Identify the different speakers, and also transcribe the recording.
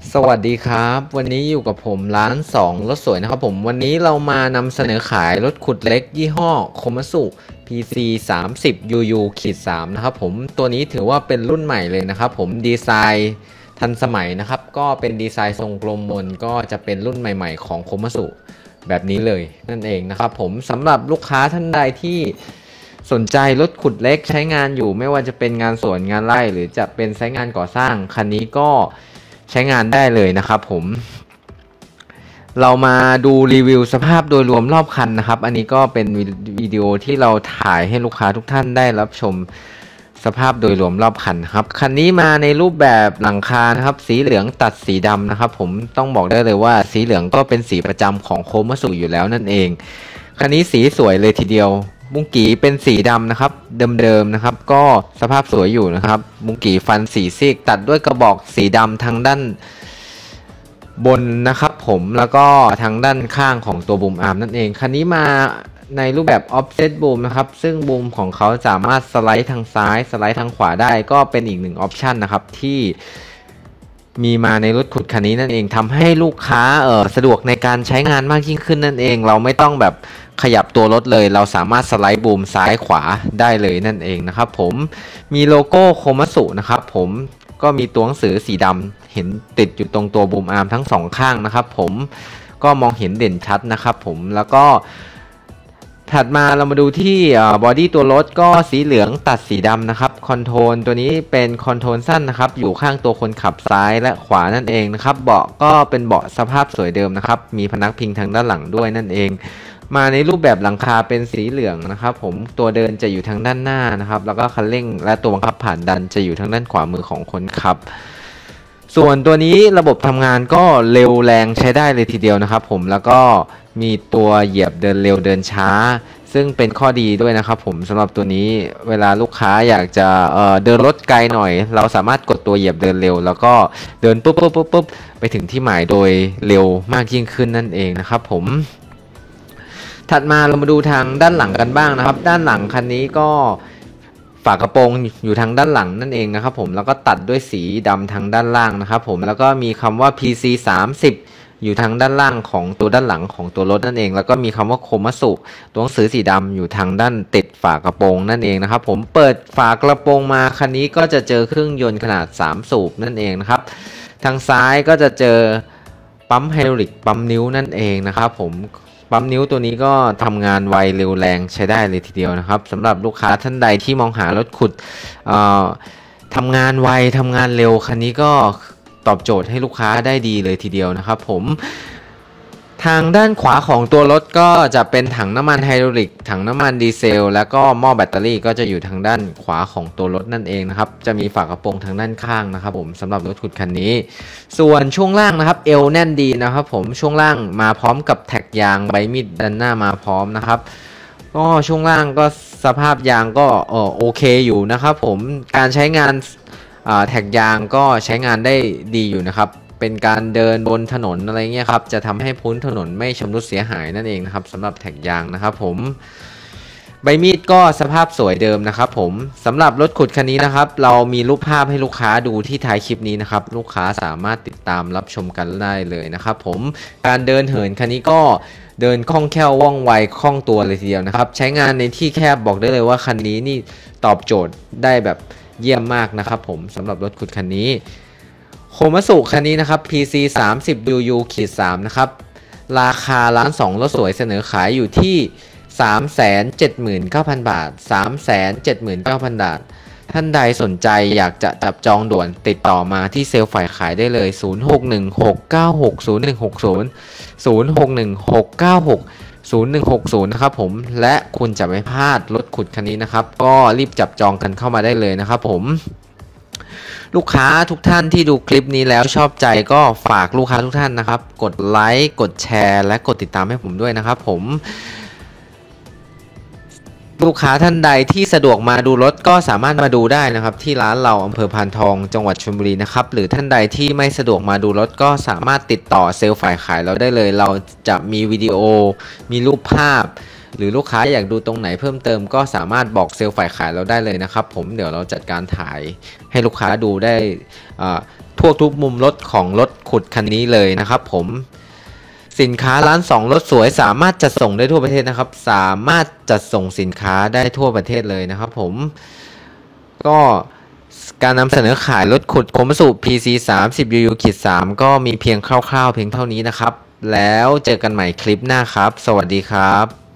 Speaker 1: สวัสดีครับวันนี้อยู่กับผมร้าน2รถสวยนะครับผมวันนี้เรามานำเสนอขายรถขุดเล็กยี่ห้อโคมัสุ PC 30 UU-3 นะครับผมตัวนี้ถือว่าเป็นรุ่นใหม่เลยนะครับผมดีไซน์ทันสมัยนะครับก็เป็นดีไซน์ทรงกลมมนก็จะเป็นรุ่นใหม่ๆของโคมัสุแบบนี้เลยนั่นเองนะครับผมสำหรับลูกค้าท่านใดที่สนใจรถขุดเล็กใช้งานอยู่ไม่ว่าจะเป็นงานสวนงานไร่หรือจะเป็นไซต์งานก่อสร้างคันนี้ก็ใช้งานได้เลยนะครับผมเรามาดูรีวิวสภาพโดยรวมรอบคันนะครับอันนี้ก็เป็นวิดีโอที่เราถ่ายให้ลูกค้าทุกท่านได้รับชมสภาพโดยรวมรอบคันครับคันนี้มาในรูปแบบหลังคานะครับสีเหลืองตัดสีดำนะครับผมต้องบอกได้เลยว่าสีเหลืองก็เป็นสีประจำของโคมัสุอยู่แล้วนั่นเองคันนี้สีสวยเลยทีเดียวบุ้งกีเป็นสีดำนะครับเดิมๆนะครับก็สภาพสวยอยู่นะครับบุ้งกีฟันสีซีกตัดด้วยกระบอกสีดำทางด้านบนนะครับผมแล้วก็ทางด้านข้างของตัวบูมอาร์มนั่นเองคันนี้มาในรูปแบบ offset boom นะครับซึ่งบูมของเขาสามารถสไลด์ทางซ้ายสไลด์ทางขวาได้ก็เป็นอีกหนึ่งออปชันนะครับที่มีมาในรถขุดคันนี้นั่นเองทำให้ลูกค้าสะดวกในการใช้งานมากยิ่งขึ้นนั่นเองเราไม่ต้องแบบขยับตัวรถเลยเราสามารถสไลด์บูมซ้ายขวาได้เลยนั่นเองนะครับผมมีโลโก้โคมัสุนะครับผมก็มีตัวหนังสือสีดำเห็นติดอยู่ตรงตัวบูมอาร์มทั้งสองข้างนะครับผมก็มองเห็นเด่นชัดนะครับผมแล้วก็ถัดมาเรามาดูที่บอดี้ตัวรถก็สีเหลืองตัดสีดำนะครับคอนโทรลตัวนี้เป็นคอนโทรลสั้นนะครับอยู่ข้างตัวคนขับซ้ายและขวานั่นเองนะครับเบาะก็เป็นเบาะสภาพสวยเดิมนะครับมีพนักพิงทางด้านหลังด้วยนั่นเองมาในรูปแบบหลังคาเป็นสีเหลืองนะครับผมตัวเดินจะอยู่ทางด้านหน้านะครับแล้วก็คันเร่งและตัวบังคับผ่านดันจะอยู่ทางด้านขวามือของคนขับส่วนตัวนี้ระบบทำงานก็เร็วแรงใช้ได้เลยทีเดียวนะครับผมแล้วก็มีตัวเหยียบเดินเร็วเดินช้าซึ่งเป็นข้อดีด้วยนะครับผมสำหรับตัวนี้เวลาลูกค้าอยากจะเดินรถไกลหน่อยเราสามารถกดตัวเหยียบเดินเร็วแล้วก็เดินปุ๊บไปถึงที่หมายโดยเร็วมากยิ่งขึ้นนั่นเองนะครับผมถัดมาเรามาดูทางด้านหลังกันบ้างนะครับด้านหลังคันนี้ก็ฝากระโปรงอยู่ทางด้านหลังนั่นเองนะครับผมแล้วก็ตัดด้วยสีดำทางด้านล่างนะครับผมแล้วก็มีคำว่า PC 30อยู่ทางด้านล่างของตัวด้านหลังของตัวรถนั่นเองแล้วก็มีคำว่าโคมัสุตัวหนังสือสีดำอยู่ทางด้านติดฝากระโปรงนั่นเองนะครับผมเปิดฝากระโปรงมาคันนี้ก็จะเจอเครื่องยนต์ขนาด3สูบนั่นเองนะครับทางซ้ายก็จะเจอปั๊มไฮดรอลิกปั๊มนิ้วนั่นเองนะครับผมปั๊มนิ้วตัวนี้ก็ทำงานไวเร็วแรงใช้ได้เลยทีเดียวนะครับสำหรับลูกค้าท่านใดที่มองหารถขุดทำงานไวทำงานเร็วคันนี้ก็ตอบโจทย์ให้ลูกค้าได้ดีเลยทีเดียวนะครับผมทางด้านขวาของตัวรถก็จะเป็นถังน้ำมันไฮดรอลิกถังน้ำมันดีเซลแล้วก็หม้อแบตเตอรี่ก็จะอยู่ทางด้านขวาของตัวรถนั่นเองนะครับจะมีฝากระโปรงทางด้านข้างนะครับผมสำหรับรถขุดคันนี้ส่วนช่วงล่างนะครับเอวแน่นดีนะครับผมช่วงล่างมาพร้อมกับแท็กยางใบมีดด้านหน้ามาพร้อมนะครับก็ช่วงล่างก็สภาพยางก็โอเคอยู่นะครับผมการใช้งานแท็กยางก็ใช้งานได้ดีอยู่นะครับเป็นการเดินบนถนนอะไรเงี้ยครับจะทำให้พื้นถนนไม่ชำรุดเสียหายนั่นเองนะครับสำหรับแท็กยางนะครับผมใบมีดก็สภาพสวยเดิมนะครับผมสำหรับรถขุดคันนี้นะครับเรามีรูปภาพให้ลูกค้าดูที่ท้ายคลิปนี้นะครับลูกค้าสามารถติดตามรับชมกันได้เลยนะครับผมการเดินเหินคันนี้ก็เดินคล่องแคล่วว่องไวคล่องตัวเลยทีเดียวนะครับใช้งานในที่แคบบอกได้เลยว่าคันนี้นี่ตอบโจทย์ได้แบบเยี่ยมมากนะครับผมสำหรับรถขุดคันนี้โคมัสุคันนี้นะครับ PC 30 UU-3 นะครับราคาร้าน2รถสวยเสนอขายอยู่ที่ 379,000 บาท 379,000 บาทท่านใดสนใจอยากจะจับจองด่วนติดต่อมาที่เซลล์ฝ่ายขายได้เลย 0616960160 0616960160 นะครับผมและคุณจะไม่พลาดรถขุดคันนี้นะครับก็รีบจับจองกันเข้ามาได้เลยนะครับผมลูกค้าทุกท่านที่ดูคลิปนี้แล้วชอบใจก็ฝากลูกค้าทุกท่านนะครับกดไลค์กดแชร์และกดติดตามให้ผมด้วยนะครับผมลูกค้าท่านใดที่สะดวกมาดูรถก็สามารถมาดูได้นะครับที่ร้านเราอำเภอพานทองจังหวัดชลบุรีนะครับหรือท่านใดที่ไม่สะดวกมาดูรถก็สามารถติดต่อเซลล์ฝ่ายขายเราได้เลยเราจะมีวิดีโอมีรูปภาพหรือลูกค้าอยากดูตรงไหนเพิ่มเติมก็สามารถบอกเซลล์ฝ่ายขายเราได้เลยนะครับผมเดี๋ยวเราจัดการถ่ายให้ลูกค้าดูได้ทั่วทุกมุมรถของรถขุดคันนี้เลยนะครับผมสินค้าร้าน2รถสวยสามารถจัดส่งได้ทั่วประเทศนะครับสามารถจัดส่งสินค้าได้ทั่วประเทศเลยนะครับผมก็การนำเสนอขายรถขุด Komatsu PC 30 UU-3 ก็มีเพียงคร่าวๆเพียงเท่านี้นะครับแล้วเจอกันใหม่คลิปหน้าครับสวัสดีครับ